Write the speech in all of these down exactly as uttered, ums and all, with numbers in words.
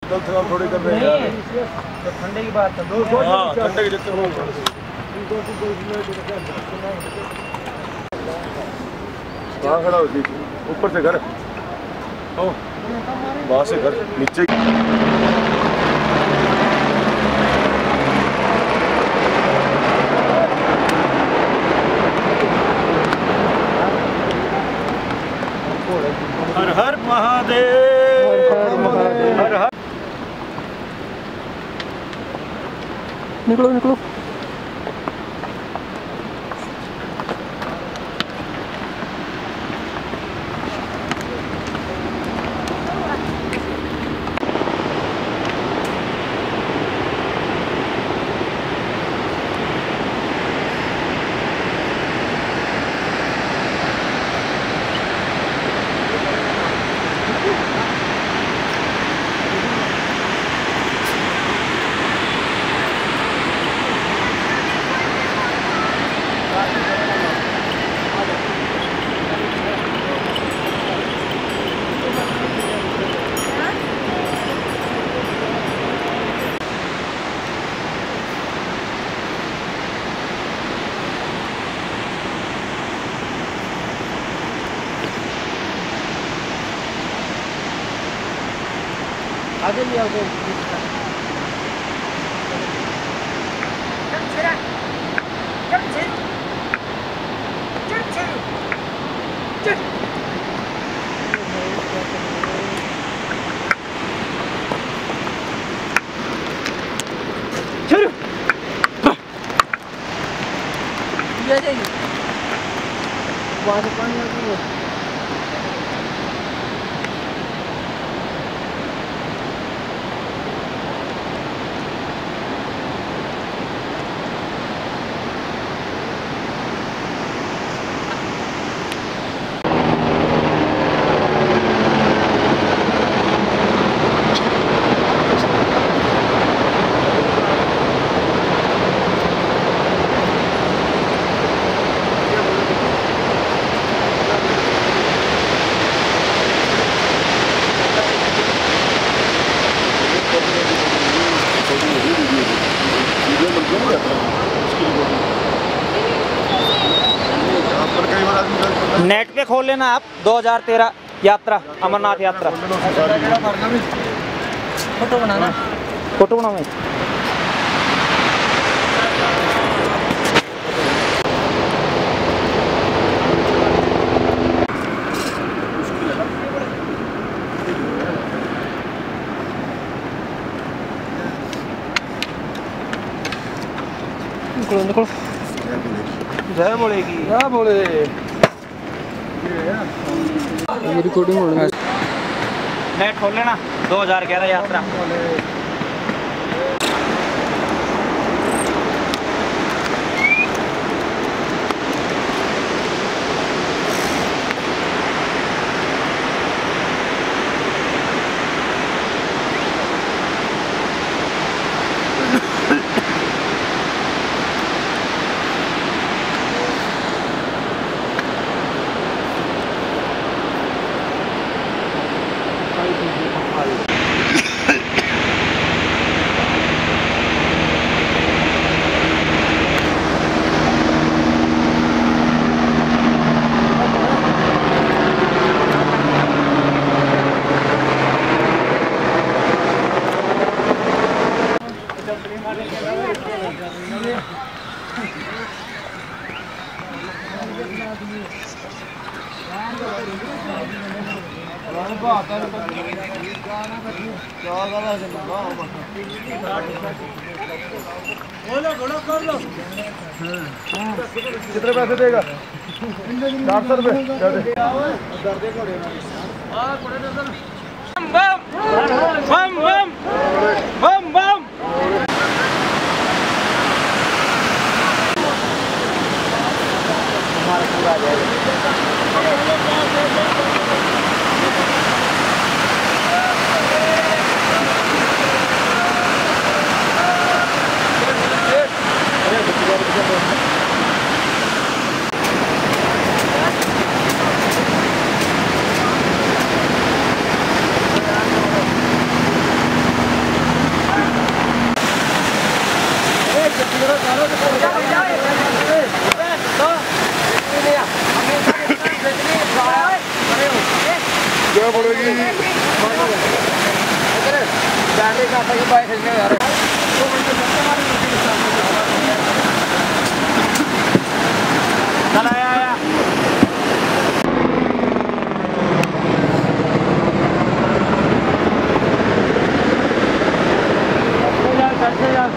थोड़ी कर रहे हैं तो ठंडे की बात है। हाँ ठंडे के चक्कर में कहाँ खड़ा होती ऊपर से घर वहाँ से घर नीचे हर हर महादेव हर हर। निकलो निकलो। आगे लिया वो वहाँ से पानी आती है। नेट पे खोल लेना आप दो हज़ार तेरह यात्रा अमरनाथ यात्रा। फोटो बनाना फोटो बनाओ। निकलो निकलो। जय बोलेगी जय बोले। ये रिकॉर्डिंग हो रही है। नेट खोल लेना दो हज़ार ग्यारह यात्रा। कितने पैसे देगा? चार सौ रुपये। बम बम बम बम। क्या पड़ेगी? बैटरी का आता है बाइक खरीदने जा रहे हैं। चल आया आया। चल जा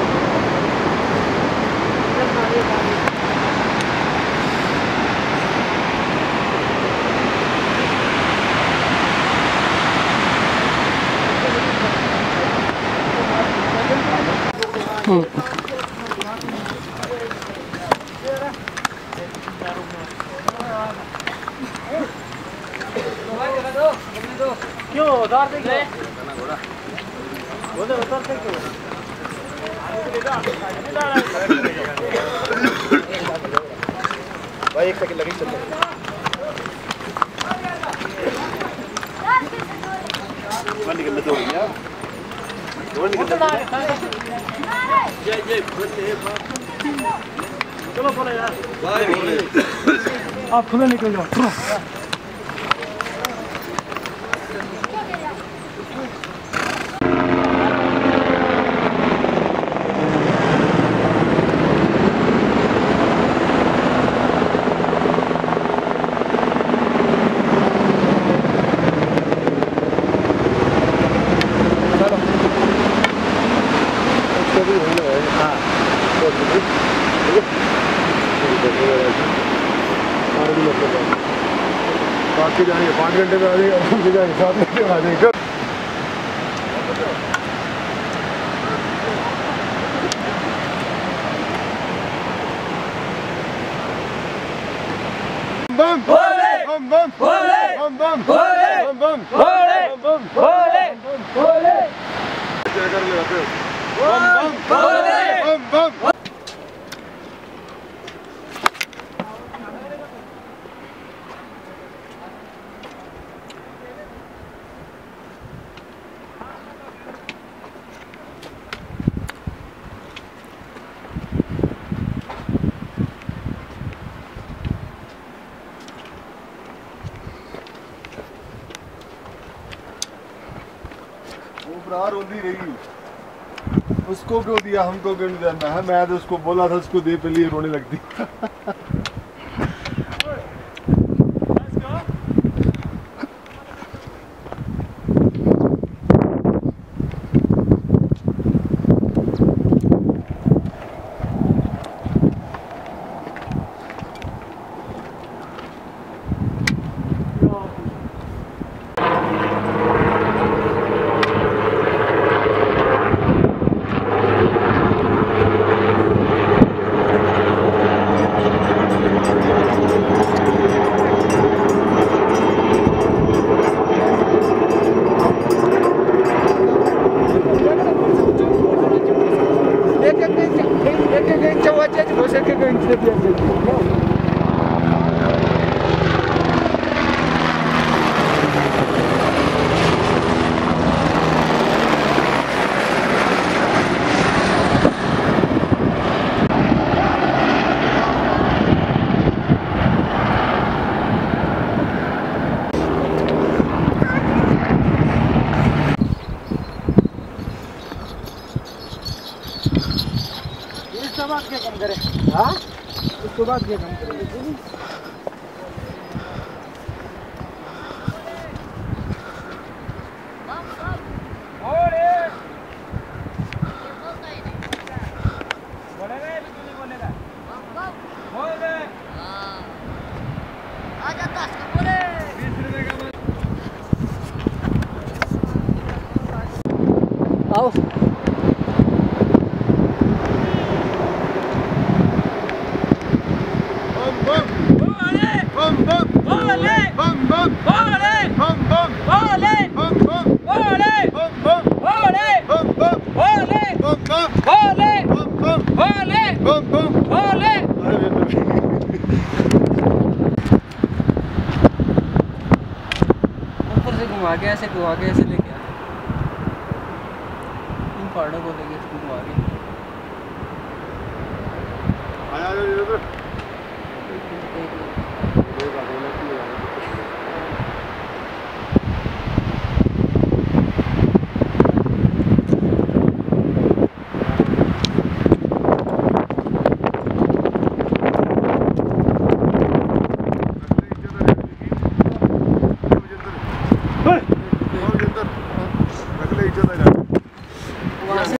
क्यों उतारते क्यों? बोले उतारते क्यों? भाई एक सेकंड लगी चल निकलने दो यार जय जय चलो बोलो यार आप खुले निकल जाओ। बाकी जाएंगे पाँच घंटे में आ जाएंगे सात घंटे में आ जाएंगे। बम भोले बम बम भोले बम बम भोले बम बम भोले बम भोले भोले कर ले बम बम भोले बम बम। रोती रही उसको क्यों दिया हमको क्यों नहीं देना है। मैं तो उसको बोला था उसको दे पे लिए रोने लगती। क्या कम करे? हाँ उसके बाद क्या कम करे? आओ घुमा के ऐसे घुमा के ऐसे लेके आ इन पहाड़ों को लेके इसको घुमा के आया इधर